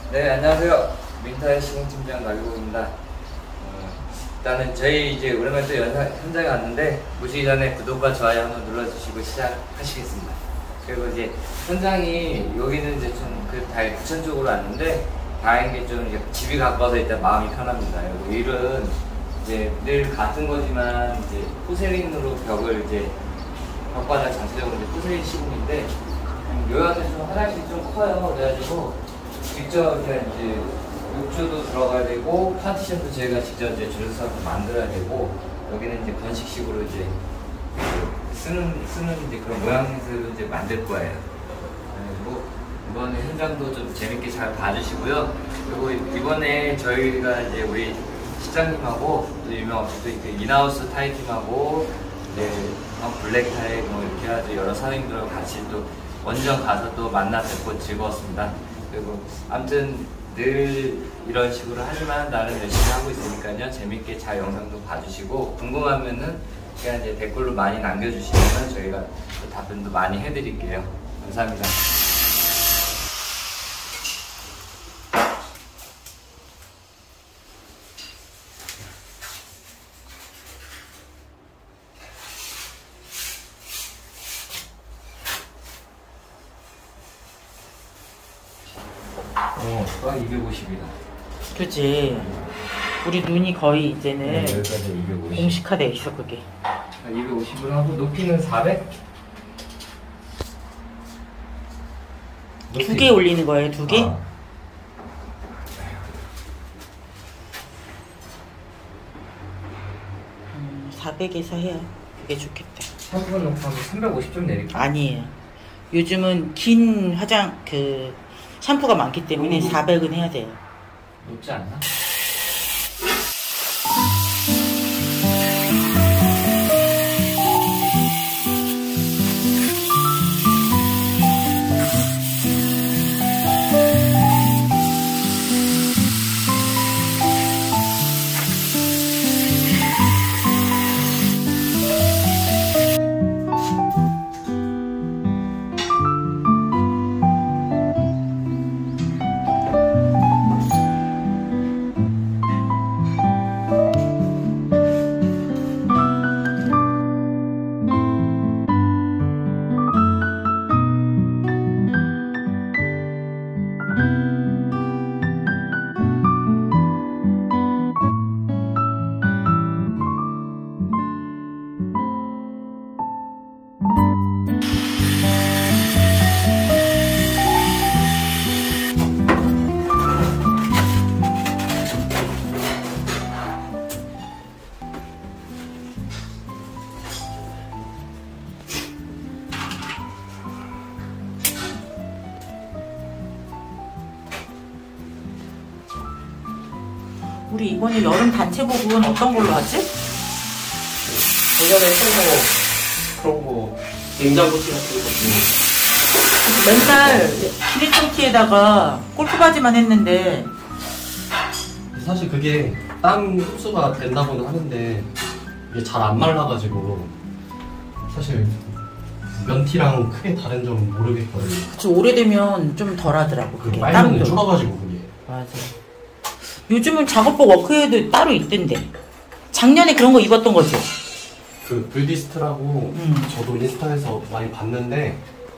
네, 안녕하세요. 민타의 시공팀장 나경호입니다. 일단은 저희 이제 오랜만에 또 현장에 왔는데, 보시기 전에 구독과 좋아요 한번 눌러주시고 시작하시겠습니다. 그리고 이제 현장이 여기는 이제 좀 다 부천 쪽으로 왔는데, 다행인 게 좀 집이 가까워서 일단 마음이 편합니다. 그리고 일은 이제 늘 같은 거지만 이제 포세린으로 벽을 이제 벽바닥 전체적으로 이제 포세린 시공인데, 요양원에 좀 화장실이 좀 커요. 그래가지고 직접 이제 욕조도 들어가야 되고 파티션도 저희가 직접 이제 줄여서 만들어야 되고, 여기는 이제 건식식으로 이제 쓰는 이제 그런 모양새로 이제 만들 거예요. 그리고 이번에 현장도 좀 재밌게 잘 봐주시고요. 그리고 이번에 저희가 이제 우리 시장님하고 또 유명 업체도 인하우스 타이팀하고 이제 블랙타이 뭐 이렇게 아주 여러 사장님들하고 같이 또 원정 가서 또 만나 뵙고 즐거웠습니다. 그리고 아무튼 늘 이런 식으로 하지만 나름 열심히 하고 있으니까요. 재밌게 잘 영상도 봐주시고, 궁금하면은 그냥 이제 댓글로 많이 남겨주시면 저희가 또 답변도 많이 해드릴게요. 감사합니다. 딱 250이다. 그치. 우리 눈이 거의 이제는 네, 여기까지 250. 공식화돼 있어, 그게. 250으로 하고, 높이는 400? 두 개 올리는 거예요, 두 개? 400에서 해요. 그게 좋겠다. 샴푸를 놓고 하면 350 좀 내릴까? 아니에요. 요즘은 긴 샴푸가 많기 때문에 400은 해야 돼요. 높지 않나? 우리 이번에 여름 단체복은 어떤 걸로 하지? 작년에 그런 거 냉장고티 같은 거 맨날 기내청티에다가 골프바지만 했는데, 사실 그게 땀 흡수가 된다고는 하는데 이게 잘 안 말라가지고 사실 면티랑 크게 다른 점은 모르겠거든요. 그치, 오래되면 좀 덜 하더라고, 그게. 빨면은 땀도. 줄어가지고 그게. 맞아. 요즘은 작업복 워크웨어도 따로 있던데. 작년에 그런 거 입었던 거지? 그 불디스트라고 저도 인스타에서 많이 봤는데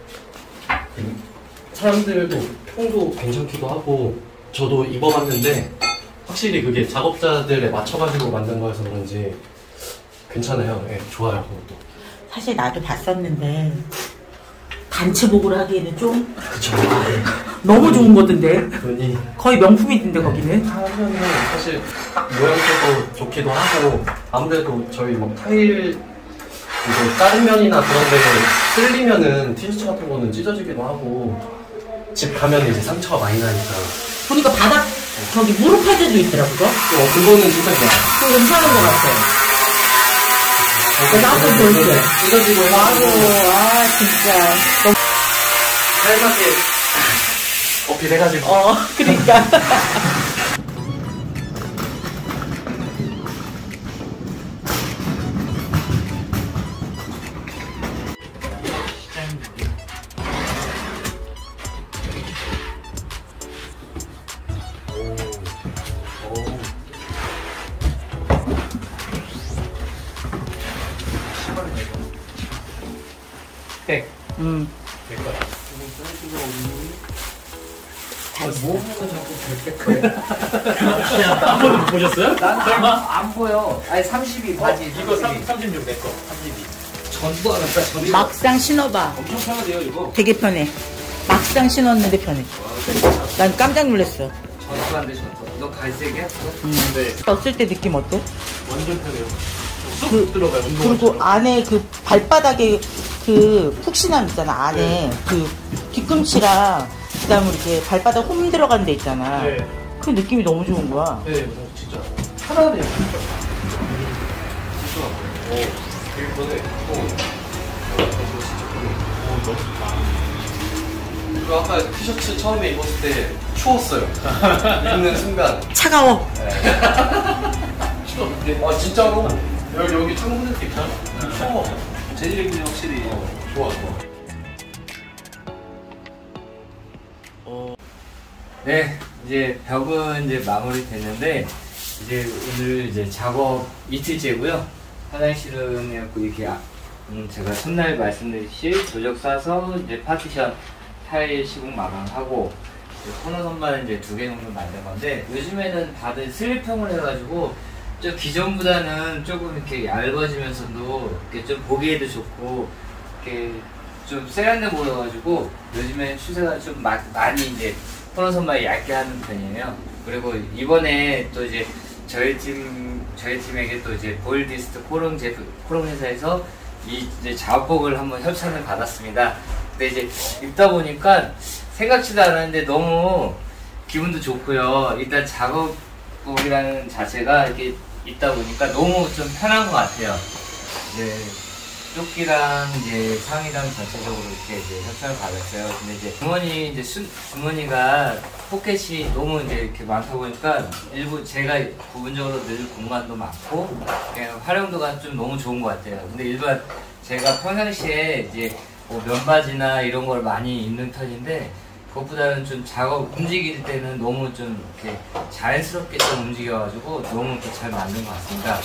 사람들도 평도 괜찮기도 하고 저도 입어봤는데 확실히 그게 작업자들에 맞춰가지고 만든 거여서 그런지 괜찮아요. 네, 좋아요. 그것도. 사실 나도 봤었는데 단체복으로 하기에는 좀 그쵸. 너무 좋은 거던데. 눈이 거의 명품이던데 거기는. 하면은 사실 딱 모양새도 좋기도 하고 아무래도 저희 뭐 타일 이제 다른 면이나 그런 데에 쓸리면은 티셔츠 같은 거는 찢어지기도 하고 집 가면 이제 상처가 많이 나니까. 보니까 바닥 저기 무릎 패드도 있더라고요. 그거는 진짜 좋아요. 그거 괜찮은 것 같아요. 내가 한번 볼게. 찢어지고 아이고, 진짜. 너무 살맞게 어필해가지고. 그러니까. 될 거야. 뭐부터 자꾸 백 한번 못 보셨어요? 안 보여. 아니 32 바지. 이거 36 내 거. 32. 전부 안 왔다. 전부. 막상 신어봐. 엄청 편하대요 이거. 되게 편해. 막상 신었는데 편해. 난 깜짝 놀랐어. 전투한데 전투. 너 갈색이야? 네. 썼을 때 느낌 어때? 완전 편해요. 쑥 들어가요. 그리고 안에 그 발바닥에 그 푹신함 있잖아. 안에 그 뒤꿈치랑 그다음에 이렇게 발바닥 홈 들어간 데 있잖아. 네. 그 느낌이 너무 좋은 거야. 네, 진짜 편하네요. 진짜. 오, 되게 편해. 너무 좋다. 그리고 아까 티셔츠 처음에 입었을 때 추웠어요. 입는 순간. 차가워. 추워. 아 진짜로 여기 창문에서 있잖아. 추워. 재질이 확실히 좋아. 네, 이제 벽은 이제 마무리 됐는데 이제 오늘 이제 작업 이틀째고요. 화장실은 이렇게 제가 첫날 말씀드렸듯이 조적 싸서 이제 파티션 타일 시공 마감하고 코너 선반은 이제 2개 정도 만든 건데 요즘에는 다들 슬립형을 해가지고 좀 기존보다는 조금 이렇게 얇아지면서도 이렇게 좀 보기에도 좋고 이렇게 좀 세련돼 보여가지고 요즘에 추세가 좀 많이 이제 코너 선반이 얇게 하는 편이에요. 그리고 이번에 또 이제 저희 팀에게 또 이제 보일디스트 코롱 회사에서 이제 작업복을 한번 협찬을 받았습니다. 근데 이제 입다 보니까 생각지도 않았는데 너무 기분도 좋고요. 일단 작업복이라는 자체가 이렇게 입다 보니까 너무 좀 편한 것 같아요. 이제 조끼랑 이제 상의랑 전체적으로 이렇게 이제 협찬을 받았어요. 근데 이제 주머니 이제 주머니가 포켓이 너무 이제 이렇게 많다 보니까 일부 제가 부분적으로 늘 공간도 많고 활용도가 좀 너무 좋은 것 같아요. 근데 일반 제가 평상시에 이제 뭐 면바지나 이런 걸 많이 입는 편인데 그것보다는 좀 작업 움직일 때는 너무 좀 이렇게 자연스럽게 좀 움직여가지고 너무 이렇게 잘 맞는 것 같습니다.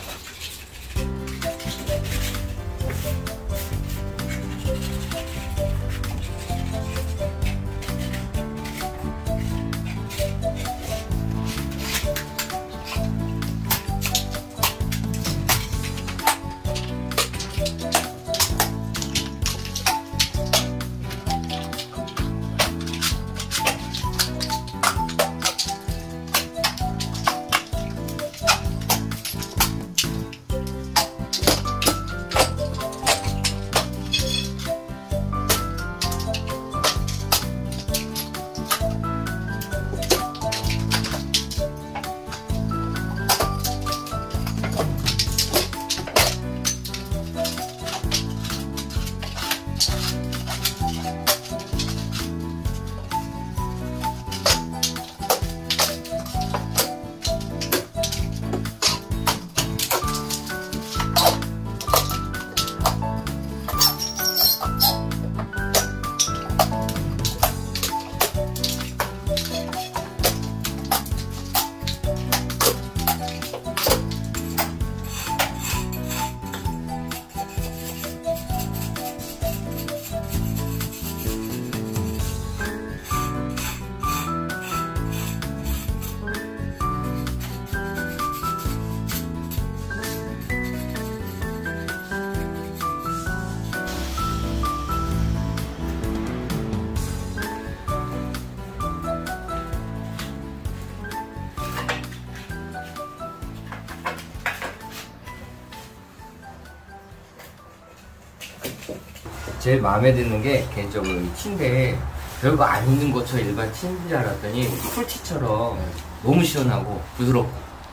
제일 마음에 드는 게 개인적으로 이 침대에 별거 안 있는 것처럼 일반 침대인 줄 알았더니 쿨티처럼 너무 시원하고 부드럽고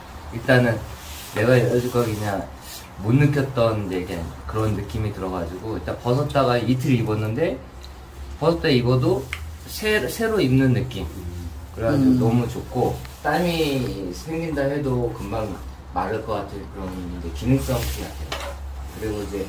일단은 내가 여지까지 그냥 못 느꼈던 이제 그냥 그런 느낌이 들어가지고 일단 벗었다가 이틀 입었는데 벗었다 입어도 새로 입는 느낌 그래가지고 너무 좋고 땀이 생긴다 해도 금방 마를 것 같은 그런 이제 기능성 티 같아요. 그리고 이제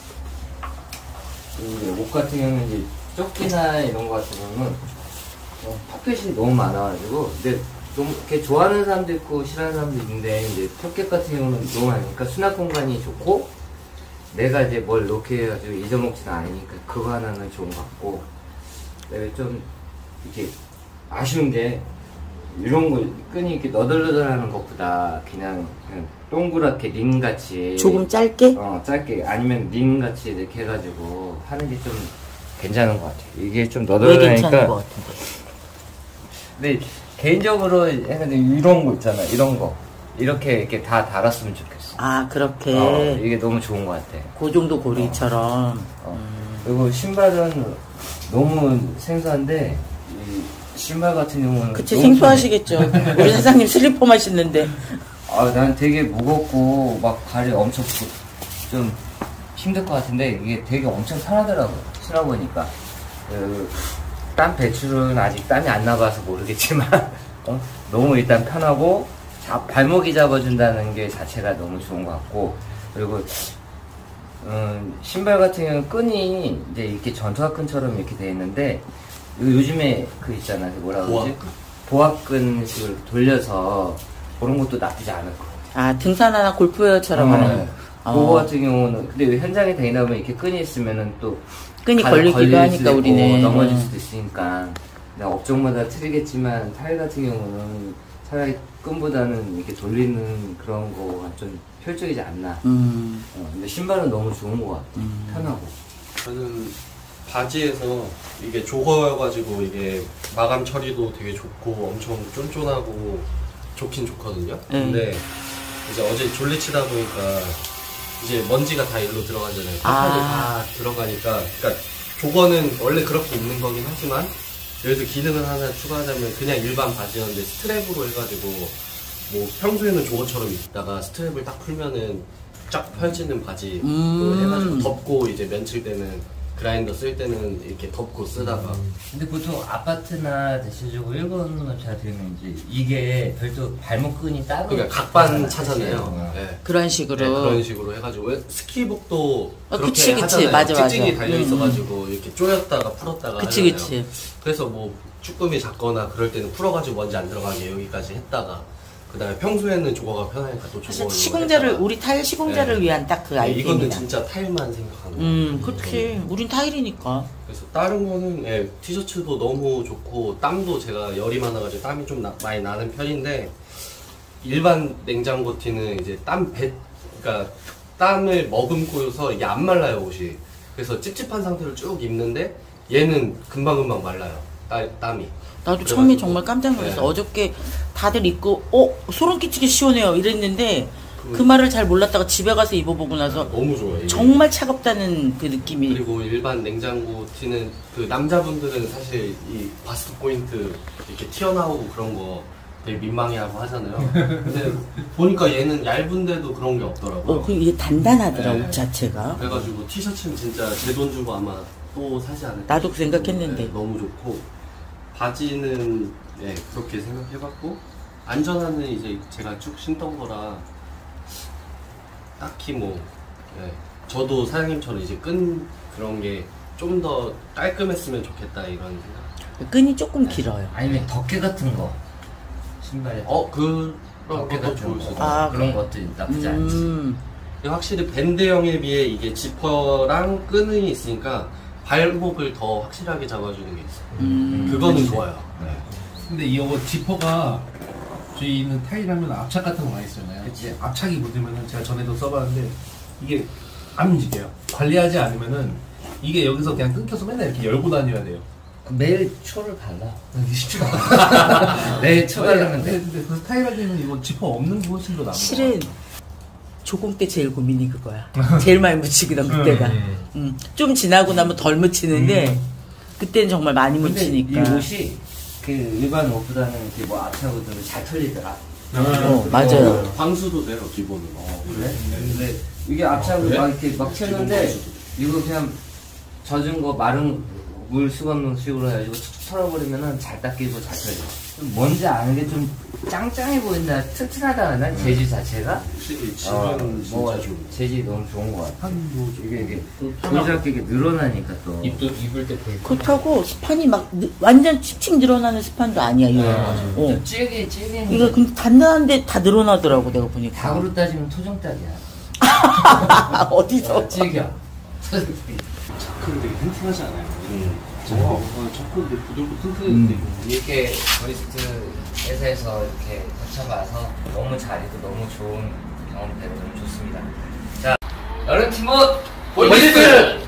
옷 같은 경우는 이제 조끼나 이런 거 같은 경우는 포켓이 너무 많아가지고 근데 너무 이렇게 좋아하는 사람도 있고 싫어하는 사람도 있는데 이제 포켓 같은 경우는 너무 많으니까 수납 공간이 좋고 내가 이제 뭘 이렇게 해가지고 잊어먹지는 않으니까 그거 하나는 좋은 것 같고, 내가 좀 이렇게 아쉬운 게 이런 거 끈이 이렇게 너덜너덜하는 것보다 그냥 동그랗게 링같이 조금 짧게? 짧게 아니면 링같이 이렇게 해가지고 하는 게 좀 괜찮은 것 같아요. 이게 좀 왜 괜찮은 너덜너덜하니까. 것 같은데? 근데 개인적으로 해가지고 이런 거 있잖아, 이런 거 이렇게 다 달았으면 좋겠어. 아, 그렇게. 이게 너무 좋은 것 같아. 그 정도 고리처럼. 그리고 신발은 너무 생소한데 이 신발 같은 경우는 그치, 너무 생소하시겠죠. 우리 사장님 슬리퍼만 신는데. 난 되게 무겁고 막 발이 엄청 좀 힘들 것 같은데 이게 되게 엄청 편하더라고, 신어보니까. 땀 배출은 아직 땀이 안 나봐서 모르겠지만 너무 일단 편하고 발목이 잡아준다는 게 자체가 너무 좋은 것 같고, 그리고 신발 같은 경우는 끈이 이제 이렇게 전투화 끈처럼 이렇게 돼 있는데 요즘에 그 있잖아, 그 뭐라 그러지? 보합끈식으로 돌려서 그런 것도 나쁘지 않을 것 같아. 아, 등산화나 골프웨어처럼 하는. 그거 같은 경우는 근데 현장에 다니다 보면 이렇게 끈이 있으면은 또 끈이 걸릴 걸리기도 하니까 수도 있고 우리는. 넘어질 수도 있으니까. 업종마다 틀리겠지만 타일 같은 경우는 차라리 끈보다는 이렇게 돌리는 그런 거가 좀 효율적이지 않나. 근데 신발은 너무 좋은 것 같아. 편하고. 저는 바지에서 이게 조거여가지고 이게 마감 처리도 되게 좋고 엄청 쫀쫀하고 좋긴 좋거든요. 근데 이제 어제 졸리치다 보니까 이제 먼지가 다 일로 들어가잖아요. 패턴이 다 들어가니까, 그러니까 조거는 원래 그렇게 입는 거긴 하지만 여기서 기능을 하나 추가하자면 그냥 일반 바지였는데 스트랩으로 해가지고 뭐 평소에는 조거처럼 입다가 스트랩을 딱 풀면은 쫙 펼치는 바지 해가지고 덮고 이제 면칠 때는 그라인더 쓸 때는 이렇게 덮고 쓰다가. 근데 보통 아파트나 대체적으로 일본 잘 되면 이제 이게 별도 발목끈이 따로. 그러니까 각반 차잖아요. 네. 그런 식으로. 네, 그런 식으로 해가지고 왜 스키복도 그렇게 그치, 하잖아요. 맞아, 특징이 맞아. 달려 있어가지고 이렇게 조였다가 풀었다가 그치, 하잖아요. 그치. 그래서 뭐 쭈꾸미 잡거나 그럴 때는 풀어가지고 먼지 안 들어가게 여기까지 했다가 그 다음에 평소에는 조거가 편하니까 또 사실 조거로 시공자를, 했다가. 우리 타일 시공자를 네. 위한 딱 그 네, 아이템이다. 이거는 진짜 타일만 생각하는 거예요. 그렇지. 우린 타일이니까. 그래서 다른 거는 티셔츠도 너무 좋고 땀도 제가 열이 많아가지고 땀이 좀 많이 나는 편인데 일반 냉장고 티는 이제 그러니까 땀을 머금고서 이게 안 말라요, 옷이. 그래서 찝찝한 상태로 쭉 입는데 얘는 금방금방 말라요, 땀이. 나도 처음에 그래가지고. 정말 깜짝 놀랐어. 네. 어저께 다들 입고 소름 끼치게 시원해요 이랬는데 그 말을 잘 몰랐다가 집에 가서 입어보고 나서 너무 좋아요. 이게. 정말 차갑다는 그 느낌이. 그리고 일반 냉장고 티는 그 남자분들은 사실 이 바스트 포인트 이렇게 튀어나오고 그런 거 되게 민망해하고 하잖아요. 근데 보니까 얘는 얇은데도 그런 게 없더라고요. 그 이게 단단하더라, 네. 옷 자체가. 그래가지고 티셔츠는 진짜 제 돈 주고 아마 또 사지 않을까. 나도 그 생각했는데. 네, 너무 좋고 바지는 그렇게 생각해봤고 안전화는 이제 제가 쭉 신던 거라 딱히 뭐 저도 사장님처럼 이제 끈 그런 게 좀 더 깔끔했으면 좋겠다 이런 생각. 끈이 조금 길어요. 아니면 덮개 같은 거 신발에 그런 덮개 것도 같은 좋을 거. 수도 아, 그런 것도 나쁘지 않지. 근데 확실히 밴드형에 비해 이게 지퍼랑 끈이 있으니까 발목을 더 확실하게 잡아주는 게 있어요. 그거는 좋아요. 근데 이거 지퍼가 저희는 타일하면 압착 같은 거 많이 쓰잖아요. 그치. 압착이 묻으면은 제가 전에도 써봤는데 이게 안 움직여요. 관리하지 않으면은 이게 여기서 그냥 끊겨서 맨날 이렇게 열고 다녀야 돼요. 매일 초를 발라. 이게 쉽지가 않아요. 매일 초 바르면 돼. 근데 그 타일 할 때는 이거 지퍼 없는 게 훨씬 더 나은 거 실은 조공 때 제일 고민이 그거야. 제일 많이 묻히거든 그때가. 좀 지나고 나면 덜 묻히는데 그때는 정말 많이 근데 묻히니까. 이 옷이 그 일반 옷보다는 이렇게 뭐 앞차보다는 잘 털리더라. 맞아요. 방수도 돼요 기본으로. 그래? 근데 이게 앞차로 막 이렇게 막 쳤는데 이거 그냥 젖은 거 마른 물 수건 식으로 해가지고 툭툭 털어버리면은 잘 닦이고 잘 털려. 좀 뭔지 아는 게 좀 짱짱해 보인다, 튼튼하다 하나 재질 자체가. 확실히 지금 뭐가 진짜 좀 재질이 너무 좋은 것 같아. 이게 조잡게 이게 늘어나니까 또. 입을 때 보니까 그렇다고 스판이 막 완전 칙칙 늘어나는 스판도 아니야 이거. 찔게 이거 근데 단단한데 다 늘어나더라고 내가 보니까. 닭으로 따지면 토종닭이야. 어디서? 찌개야. 자크는 되게 튼튼하지 않아요? 자크는 되게 부드럽고 튼튼한데 이렇게 브리스트 회사에서 이렇게 거쳐가서 너무 자리도 너무 좋은 경험 되고 너무 좋습니다. 자, 여름 팀원 브리스트!